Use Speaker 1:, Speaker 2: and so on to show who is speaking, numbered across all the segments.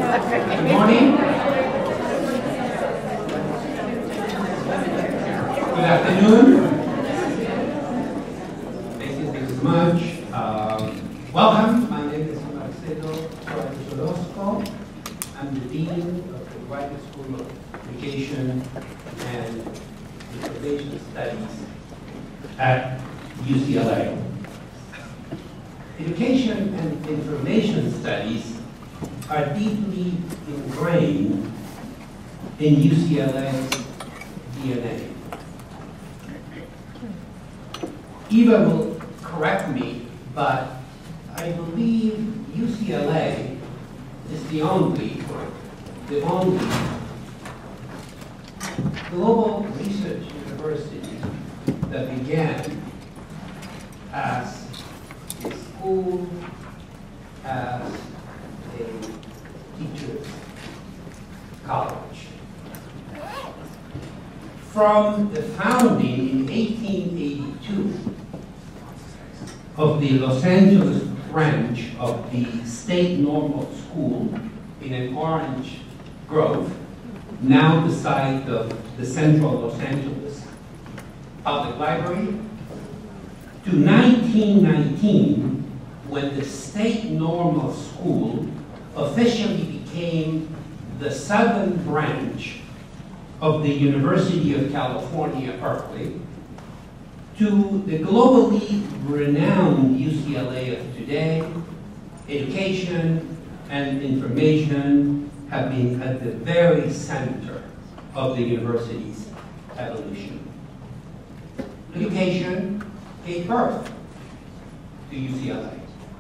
Speaker 1: Good morning. Good afternoon. Thank you so much. Welcome. My name is Marcelo, Suárez-Orozco. I'm the Dean of the Graduate School of Education and Information Studies at UCLA. Education and information studies are deeply ingrained in UCLA's DNA. Eva will correct me, but I believe UCLA is the only global research university that began as a school, as a teacher's college. From the founding in 1882 of the Los Angeles branch of the State Normal School in an Orange Grove, now the site of the Central Los Angeles Public Library, to 1919, when the State Normal School officially became the southern branch of the University of California, Berkeley, to the globally renowned UCLA of today. Education and information have been at the very center of the university's evolution. Education gave birth to UCLA.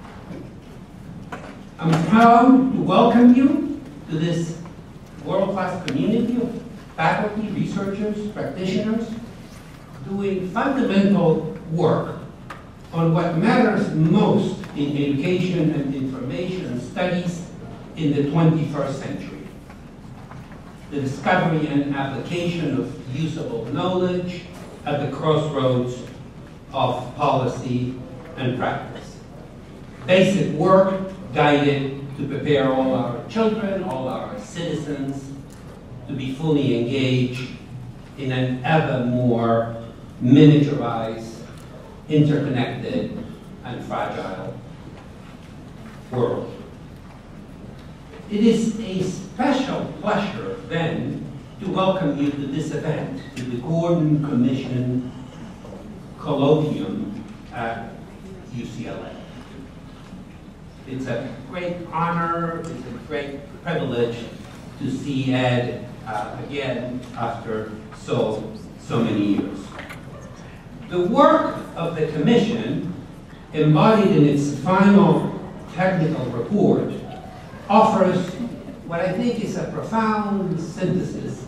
Speaker 1: I'm proud to welcome you to this world-class community of faculty, researchers, practitioners, doing fundamental work on what matters most in education and information studies in the 21st century. The discovery and application of usable knowledge at the crossroads of policy and practice. Basic work guided to prepare all our children, all our citizens, to be fully engaged in an ever more miniaturized, interconnected, and fragile world. It is a special pleasure, then, to welcome you to this event, to the Gordon Commission Colloquium at UCLA. It's a great honor, it's a great privilege to see Ed again after so many years. The work of the Commission, embodied in its final technical report, offers what I think is a profound synthesis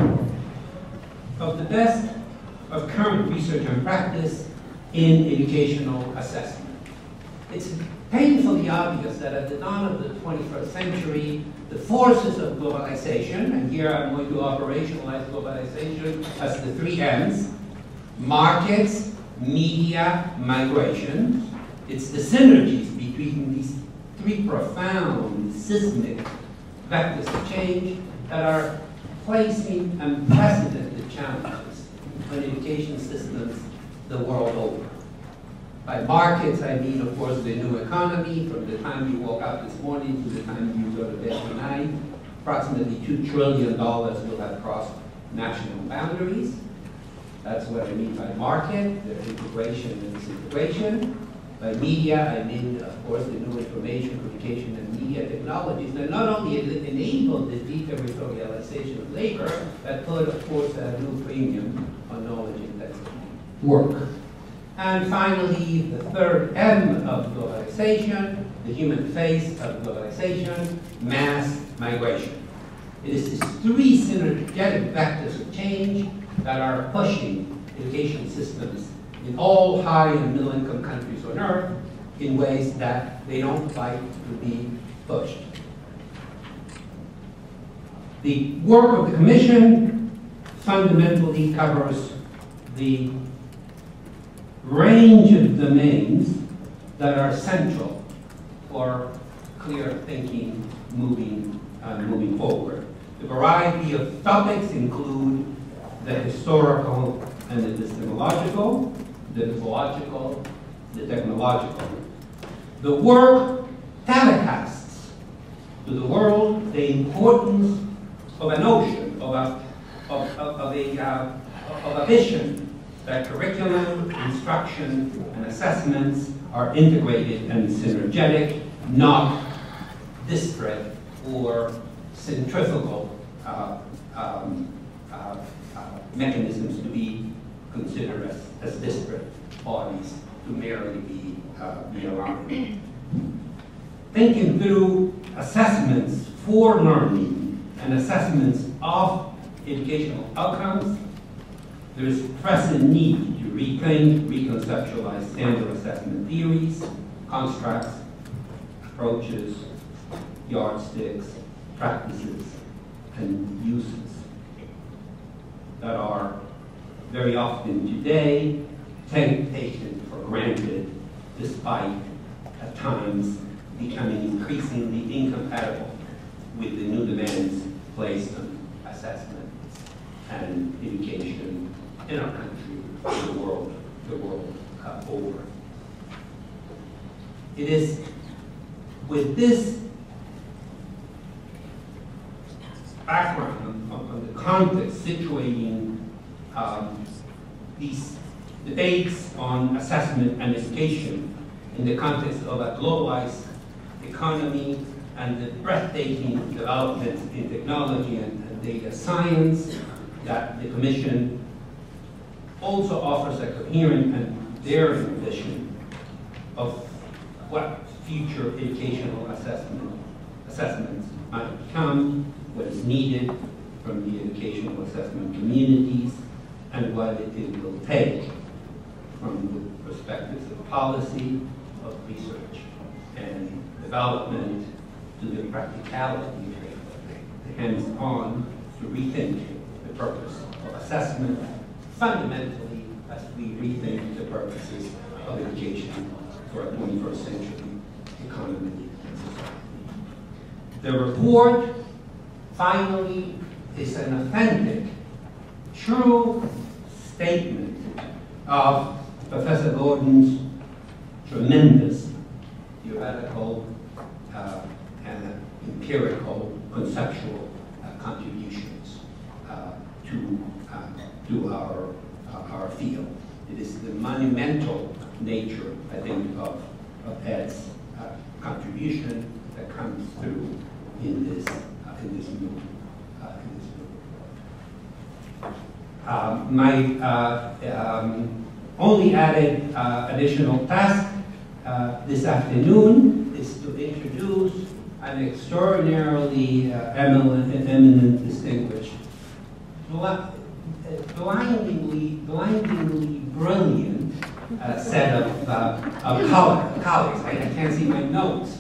Speaker 1: of the best of current research and practice in educational assessment. It's painfully obvious that at the dawn of the 21st century, the forces of globalization, and here I'm going to operationalize globalization as the 3 M's, markets, media, migration. It's the synergies between these 3 profound, seismic vectors of change that are placing unprecedented challenges on education systems the world over. By markets, I mean, of course, the new economy. From the time you woke up this morning to the time you go to bed tonight, approximately $2 trillion will have crossed national boundaries. That's what I mean by market, the integration and disintegration. By media, I mean, of course, the new information, communication, and media technologies that not only enable the deterritorialization of labor, but put, of course, a new premium on knowledge-intensive work. And finally, the 3rd M of globalization, the human face of globalization, mass migration. It is these 3 synergetic vectors of change that are pushing education systems in all high and middle income countries on earth in ways that they don't like to be pushed. The work of the Commission fundamentally covers the range of domains that are central for clear thinking, moving, moving forward. The variety of topics include the historical and the epistemological, the mythological, the technological. The work telecasts to the world the importance of a notion, of a vision that curriculum, instruction, and assessments are integrated and synergetic, not disparate or centrifugal mechanisms to be considered as disparate bodies to merely be aligned. Thinking through assessments for learning and assessments of educational outcomes, there is present need to rethink, reconceptualize standard assessment theories, constructs, approaches, yardsticks, practices, and uses that are very often today taken for granted, despite at times becoming increasingly incompatible with the new demands placed on assessments and education in our country, the world over. It is with this background on the context situating these debates on assessment and education in the context of a globalized economy and the breathtaking developments in technology and data science that the Commission also offers a coherent and daring vision of what future educational assessments might become, what is needed from the educational assessment communities, and what it will take from the perspectives of policy, of research, and development to the practicality, the hands-on, to rethink the purpose of assessment, fundamentally as we rethink the purposes of education for a 21st century economy and society. The report, finally, is an authentic, true statement of Professor Gordon's tremendous theoretical and empirical conceptual contributions to our field. It is the monumental nature, I think, of Ed's contribution that comes through in this movement. My only added additional task this afternoon is to introduce an extraordinarily eminent, distinguished, blindingly brilliant set of colleagues. I can't see my notes.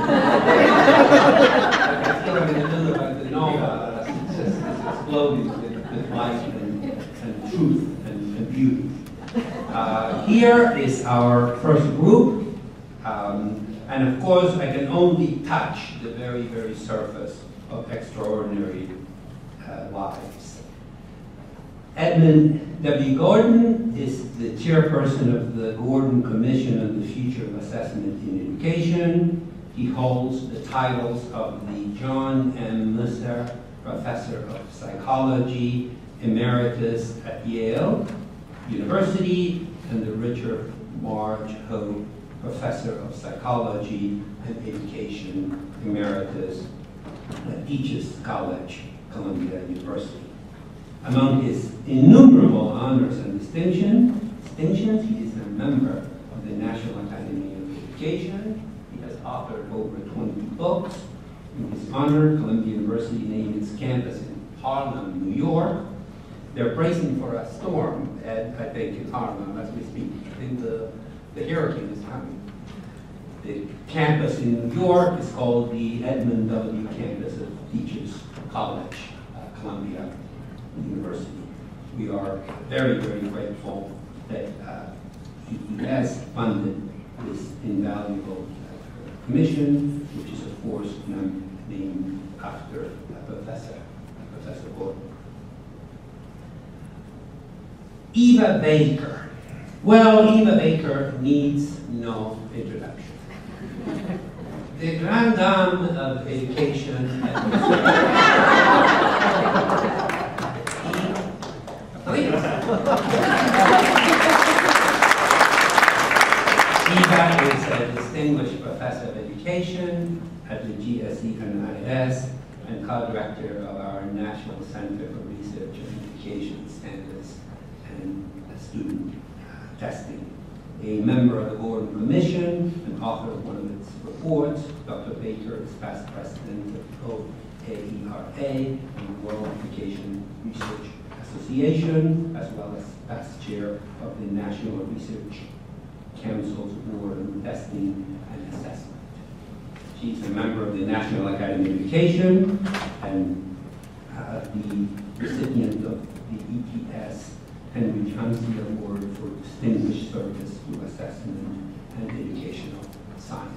Speaker 1: I feel I'm in the middle of the nova. It's just exploding with light and truth and beauty. Here is our first group. And of course, I can only touch the very, very surface of extraordinary lives. Edmund W. Gordon is the chairperson of the Gordon Commission on the Future of Assessment in Education. He holds the titles of the John M. Musser Professor of Psychology Emeritus at Yale University and the Richard Marge Ho Professor of Psychology and Education Emeritus at Teachers College, Columbia University. Among his innumerable honors and distinctions, he is a member of the National Academy of Education. He has authored over 20 books. In his honor, Columbia University named its campus in Harlem, New York. They're bracing for a storm, I think, in Harlem as we speak. I think the hurricane is coming. The campus in New York is called the Edmund W. Campus of Teachers College, Columbia University. We are very, very grateful that he has funded this invaluable commission, which is, of course, named after Professor Gordon. Eva Baker. Well, Eva Baker needs no introduction. The grande dame of education Eva is a distinguished professor of education at the GSE and IS and co-director of our National Center for Research on Education Standards and Student Testing. A member of the Gordon Commission and author of one of its reports, Dr. Baker is past president of OAERA and the World Education Research Association, as well as past chair of the National Research Council's Board on Testing and Assessment. She's a member of the National Academy of Education and the recipient of the ETS Henry Chauncey Award for Distinguished Service to Assessment and Educational Science.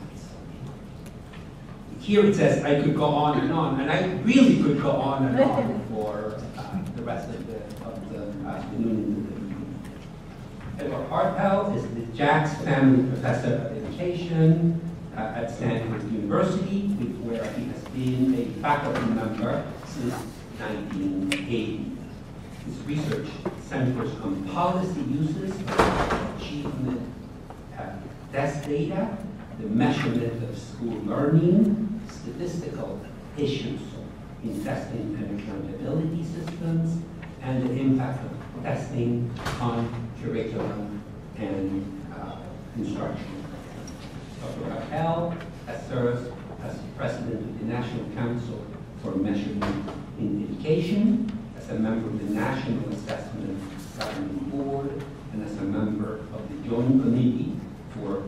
Speaker 1: Here it says I could go on, and I really could go on for the rest of the afternoon into the evening. Edward Hartwell is the Jacks Family Professor of Education at Stanford University, where he has been a faculty member since 1980. His research centers on policy uses of achievement test data, the measurement of school learning, statistical issues in testing and accountability systems, and the impact of testing on curriculum and instruction. Dr. Raquel has served as president of the National Council for Measurement in Education, as a member of the National Assessment Governing Board, and as a member of the Joint Committee for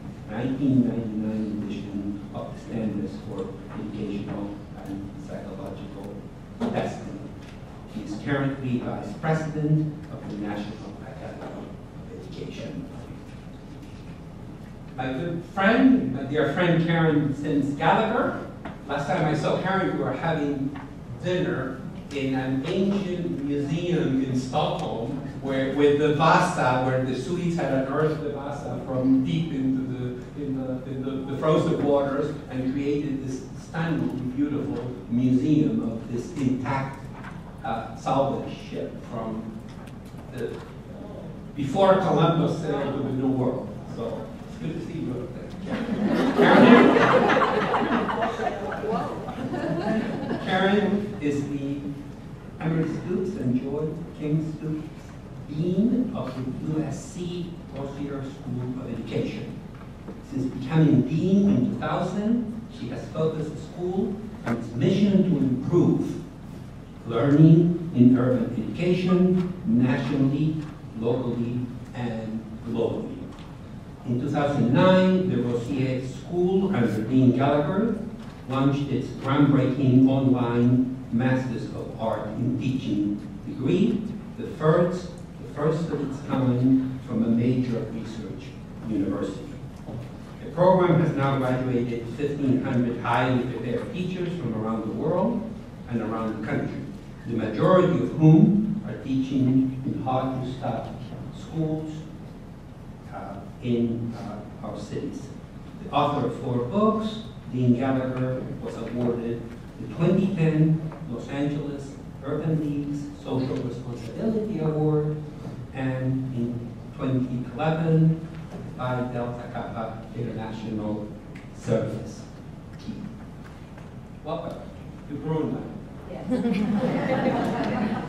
Speaker 1: 1999 edition of the Standards for Educational and Psychological Testing. She is currently Vice President of the National Academy of Education. My good friend, my dear friend Karen Sims Gallagher. Last time I saw Karen, we were having dinner in an ancient museum in Stockholm, with the Vasa, where the Swedes had unearthed the Vasa from deep into the frozen waters and created this stunningly beautiful museum of this intact salvage ship from before Columbus sailed to the New World. So it's good to see you up there. Karen is the Emeritus Stoops and George King Stoops Dean of the USC Rossier School of Education. Since becoming Dean in 2000, she has focused the school on its mission to improve learning in urban education nationally, locally, and globally. In 2009, the Rossier School under Dean Gallagher launched its groundbreaking online Masters of Art in Teaching degree, the first of its kind from a major research university. The program has now graduated 1,500 highly prepared teachers from around the world and around the country, the majority of whom are teaching in hard-to-stop schools in our cities. The author of 4 books, Dean Gallagher was awarded the 2010 Los Angeles Urban League's Social Responsibility Award, and in 2011, Phi Delta Kappa International Service. Welcome to Brunei. Yes.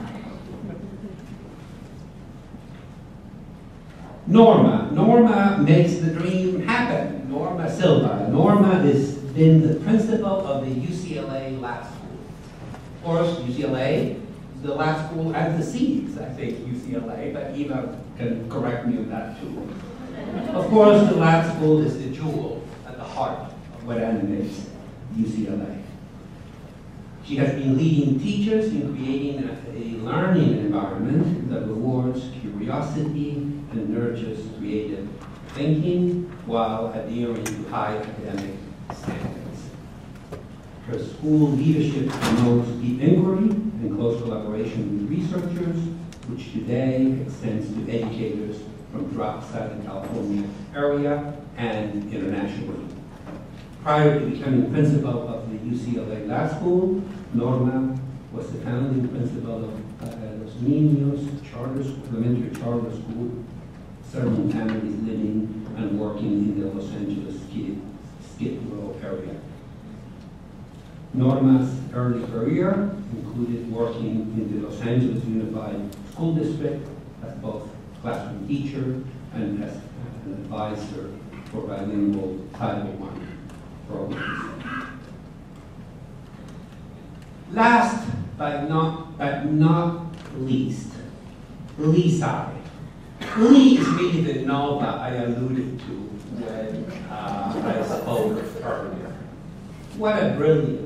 Speaker 1: Norma makes the dream happen. Norma Silva. Norma has been the principal of the UCLA Lab School. Of course, UCLA is the lab school antecedes, I think, UCLA, but Eva can correct me on that too. Of course, the lab school is the jewel at the heart of what animates UCLA. She has been leading teachers in creating a learning environment that rewards curiosity and nurtures creative thinking while adhering to high academic standards. Her school leadership promotes deep inquiry and close collaboration with researchers, which today extends to educators from throughout the Southern California area and internationally. Prior to becoming principal of the UCLA Law School, Norma was the founding principal of Los Niños Elementary Charter School, serving families living and working in the Los Angeles Skid Row area. Norma's early career included working in the Los Angeles Unified School District as both classroom teacher and as an advisor for bilingual Title I programs. Last but not least, Lee-Side. Lee is really the Nova I alluded to when I spoke earlier. What a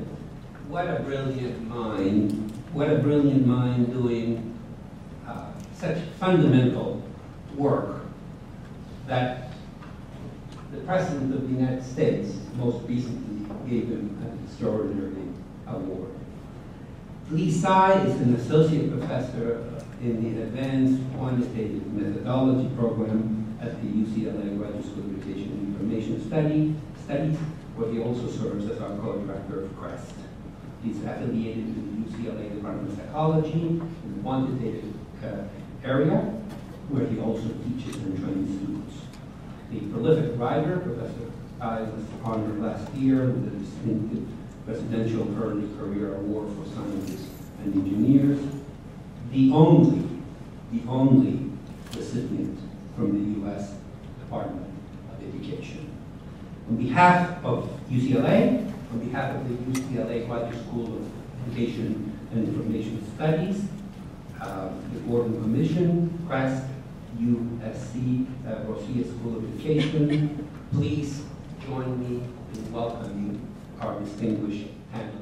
Speaker 1: brilliant mind doing such fundamental work that the President of the United States most recently gave him an extraordinary award. Lee-Side is an associate professor in the Advanced Quantitative Methodology program at the UCLA Graduate School of Education and Information Studies, where he also serves as our co-director of CREST. He's affiliated with the UCLA Department of Psychology in the quantitative area, where he also teaches and trains students. The prolific writer, Professor I was honored last year with the distinctive Presidential Early Career Award for Scientists and Engineers, the only recipient from the U.S. Department of Education. On behalf of UCLA, on behalf of the UCLA Graduate School of Education and Information Studies, the Board and Commission, CREST, USC, Rosia School of Education, please join me in welcoming our distinguished panel.